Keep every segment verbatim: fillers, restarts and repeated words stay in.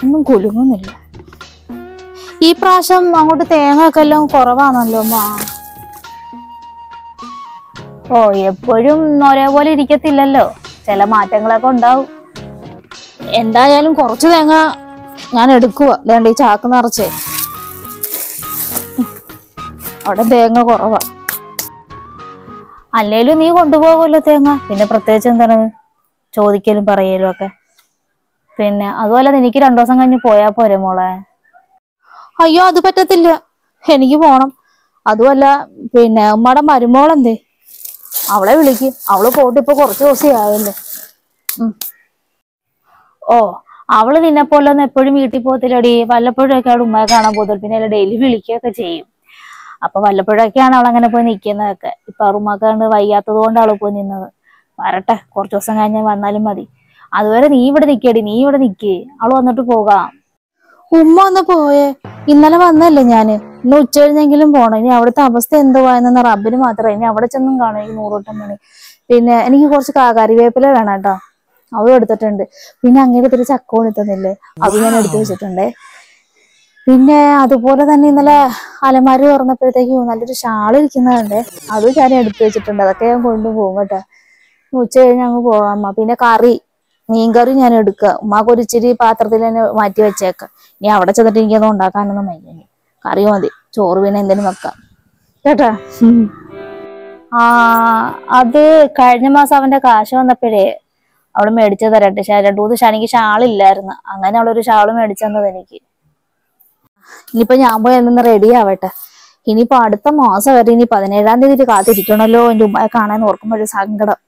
ഒന്നും കുലുങ്ങുന്നില്ല. ഈ പ്രാവശ്യം അങ്ങോട്ട് തേങ്ങ ഒക്കെ എല്ലാം കുറവാണല്ലോ അമ്മ. ഓ എപ്പോഴും ഒരേപോലെ ഇരിക്കത്തില്ലല്ലോ, ചില മാറ്റങ്ങളൊക്കെ ഉണ്ടാവും. എന്തായാലും കുറച്ച് തേങ്ങ ഞാൻ എടുക്കുക. വേണ്ട ഈ ചാക്ക് നിറച്ചേ. അവിടെ തേങ്ങ കുറവാ. അല്ലേലും നീ കൊണ്ടുപോകുമല്ലോ തേങ്ങ, പിന്നെ പ്രത്യേകിച്ച് എന്താണ് ചോദിക്കലും പറയലും ഒക്കെ. പിന്നെ അതുപോലെ എനിക്ക് രണ്ടു ദിവസം കഴിഞ്ഞ് പോയാ പോരെ മോളെ? അയ്യോ അത് പറ്റത്തില്ല, എനിക്ക് പോണം. അതുമല്ല പിന്നെ ഉമ്മയുടെ മരുമോളെന്തേ? അവളെ വിളിക്ക്. അവള് പോയിട്ട് ഇപ്പൊ കുറച്ച് ദിവസം ആയല്ലേ. ഉം ഓ അവള് നിന്നെപ്പോലെ ഒന്നും എപ്പോഴും വീട്ടിൽ പോകത്തില്ലടി. വല്ലപ്പോഴൊക്കെ അവൾ ഉമ്മയെ കാണാൻ പോകത്തുള്ളൂ. പിന്നെ അല്ല ഡെയിലി വിളിക്കുകയൊക്കെ ചെയ്യും. അപ്പൊ വല്ലപ്പോഴൊക്കെയാണ് അവൾ അങ്ങനെ പോയി നിൽക്കുന്നതൊക്കെ. ഇപ്പൊ ഉമ്മക്കാണ്ട് വയ്യാത്തത് കൊണ്ട് അവള് പോയി നിന്നത്. വരട്ടെ, കുറച്ച് ദിവസം കഴിഞ്ഞ് വന്നാലും മതി. അതുവരെ നീ ഇവിടെ നിൽക്കടി, നീ ഇവിടെ നിൽക്കേ. അവള് വന്നിട്ട് പോകാം. ഉമ്മ ഒന്ന് പോയേ. ഇന്നലെ വന്നല്ലേ ഞാന്. ഇന്ന് ഉച്ച കഴിഞ്ഞെങ്കിലും പോണം. ഇനി അവിടുത്തെ അവസ്ഥ എന്തുവായെന്ന റബ്ബിന് മാത്രമേ. ഇനി അവിടെ ചെന്നും കാണും ഈ നൂറോട്ടം മണി. പിന്നെ എനിക്ക് കുറച്ച് കറിവേപ്പില വേണം കേട്ടോ, അതും എടുത്തിട്ടുണ്ട്. പിന്നെ അങ്ങനെ ഒരു ചക്ക കൊണ്ടുതന്നില്ലേ, അത് ഞാൻ എടുത്തു വെച്ചിട്ടുണ്ടേ. പിന്നെ അതുപോലെ തന്നെ ഇന്നലെ അലമാരി തുറന്നപ്പോഴത്തേക്കും നല്ലൊരു ഷാള് ഇരിക്കുന്നതുണ്ട്, അതും ഞാൻ എടുത്തു വെച്ചിട്ടുണ്ട്. അതൊക്കെ ഞാൻ കൊണ്ടുപോകും കേട്ടോ. ഉച്ച കഴിഞ്ഞ് അങ്ങ് പോകാമ്മ. പിന്നെ കറി, മീൻകറി ഞാൻ എടുക്കുക. ഉമ്മാക്ക് ഒരു ഇച്ചിരി പാത്രത്തിൽ തന്നെ മാറ്റി വെച്ചേക്കാം. ഇനി അവിടെ ചെന്നിട്ട് എനിക്കൊന്നും ഉണ്ടാക്കാനൊന്നും വയ്യ. കറി മതി, ചോറ് പിന്നെ എന്തെങ്കിലും വെക്കാം കേട്ടാ. ആ അത് കഴിഞ്ഞ മാസം അവന്റെ കാശ് വന്നപ്പോഴേ അവള് മേടിച്ചു തരട്ടെ. രണ്ടു മൂന്ന് എനിക്ക് ഷാളില്ലായിരുന്നു, അങ്ങനെ അവളൊരു ഷാള് മേടിച്ചു തന്നത് എനിക്ക്. ഇനിയിപ്പോ ഞാൻ പോയി നിന്ന് റെഡി ആവട്ടെ. ഇനിയിപ്പോ അടുത്ത മാസം വരെ ഇനി പതിനേഴാം തീയതി കാത്തിരിക്കണല്ലോ എന്റെ ഉമ്മയെ കാണാൻ ഓർക്കുമ്പോഴൊരു സങ്കടം.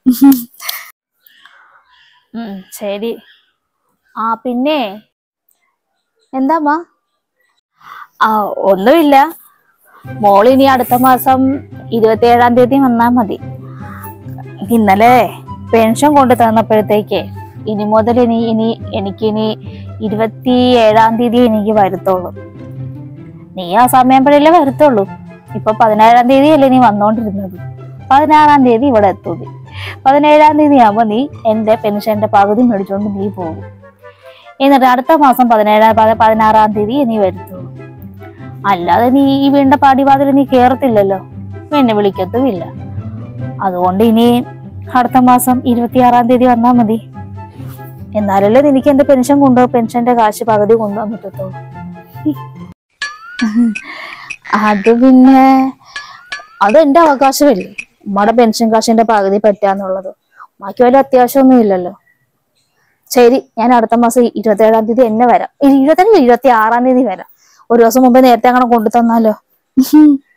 ഉം ശരി. ആ പിന്നെ എന്താമ്മ? ആ ഒന്നുമില്ല മോള്, ഇനി അടുത്ത മാസം ഇരുപത്തി ഏഴാം തീയതി വന്നാ മതി. ഇന്നലെ പെൻഷൻ കൊണ്ടു തന്നപ്പോഴത്തേക്ക് ഇനി മുതൽ ഇനി ഇനി എനിക്കിനി ഇരുപത്തി ഏഴാം തീയതി എനിക്ക് വരുത്തുള്ളൂ. നീ ആ സമയപ്പോഴല്ലേ വരുത്തുള്ളൂ. ഇപ്പൊ പതിനേഴാം തീയതി അല്ലേ നീ വന്നോണ്ടിരുന്നത്. പതിനാറാം തീയതി ഇവിടെ എത്തും. പതിനേഴാം തീയതി ആകുമ്പോ നീ എന്റെ പെൻഷന്റെ പകുതി മേടിച്ചോണ്ട് നീ പോകും. എന്നിട്ട് അടുത്ത മാസം പതിനേഴാം പതിനാറാം തീയതി നീ വരുത്തുള്ളൂ. അല്ലാതെ നീ ഈ വീണ്ട പാടിവാതിൽ നീ കേറത്തില്ലല്ലോ, എന്നെ വിളിക്കത്തുമില്ല. അതുകൊണ്ട് ഇനി അടുത്ത മാസം ഇരുപത്തിയാറാം തീയതി വന്നാ മതി. എന്നാലല്ലേ എനിക്ക് എന്റെ പെൻഷൻ കൊണ്ടു പെൻഷന്റെ കാശ് പകുതി കൊണ്ടുപോകാൻ പറ്റത്തുള്ളൂ. അത് പിന്നെ അത് എന്റെ അവകാശമല്ലേ, ഉമ്മയുടെ പെൻഷൻ കാശിന്റെ പകുതി പറ്റാന്നുള്ളത്. ബാക്കി വല്ല അത്യാവശ്യമൊന്നും ഇല്ലല്ലോ. ശരി, ഞാൻ അടുത്ത മാസം ഇരുപത്തി ഏഴാം തീയതി എന്നെ വരാം. ഇരുപത്തി ഇരുപത്തി ആറാം തീയതി വരാം. ഒരു ദിവസം മുമ്പ് നേരത്തെ അങ്ങനെ കൊണ്ടു തന്നാലോ.